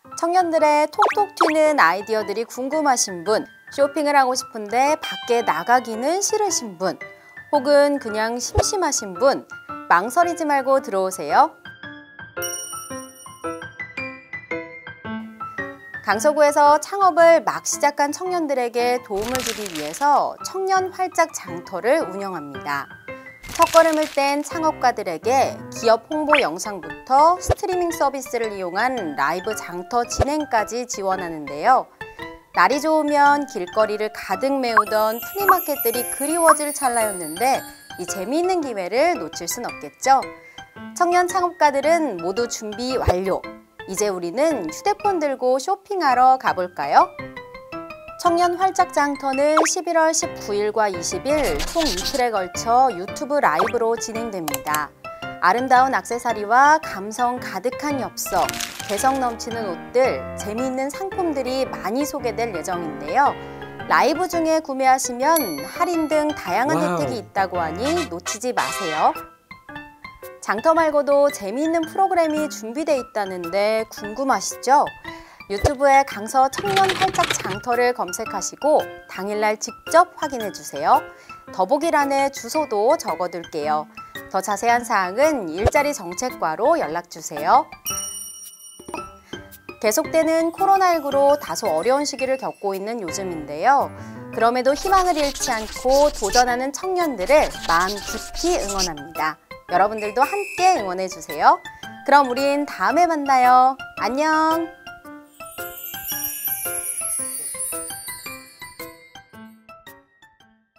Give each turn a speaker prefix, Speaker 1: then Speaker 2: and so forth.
Speaker 1: 청년들의 톡톡 튀는 아이디어들이 궁금하신 분, 쇼핑을 하고 싶은데 밖에 나가기는 싫으신 분, 혹은 그냥 심심하신 분, 망설이지 말고 들어오세요. 강서구에서 창업을 막 시작한 청년들에게 도움을 주기 위해서 청년 활짝 장터를 운영합니다. 첫걸음을 뗀 창업가들에게 기업 홍보 영상부터 스트리밍 서비스를 이용한 라이브 장터 진행까지 지원하는데요. 날이 좋으면 길거리를 가득 메우던 플리마켓들이 그리워질 찰나였는데 이 재미있는 기회를 놓칠 순 없겠죠. 청년 창업가들은 모두 준비 완료. 이제 우리는 휴대폰 들고 쇼핑하러 가볼까요? 청년 활짝 장터는 11월 19일과 20일 총 이틀에 걸쳐 유튜브 라이브로 진행됩니다. 아름다운 액세서리와 감성 가득한 엽서, 개성 넘치는 옷들, 재미있는 상품들이 많이 소개될 예정인데요. 라이브 중에 구매하시면 할인 등 다양한 혜택이 있다고 하니 놓치지 마세요. 장터 말고도 재미있는 프로그램이 준비되어 있다는데 궁금하시죠? 유튜브에 강서 청년 활짝 장터를 검색하시고 당일날 직접 확인해주세요. 더보기란에 주소도 적어둘게요. 더 자세한 사항은 일자리 정책과로 연락주세요. 계속되는 코로나19로 다소 어려운 시기를 겪고 있는 요즘인데요. 그럼에도 희망을 잃지 않고 도전하는 청년들을 마음 깊이 응원합니다. 여러분들도 함께 응원해주세요. 그럼 우린 다음에 만나요. 안녕!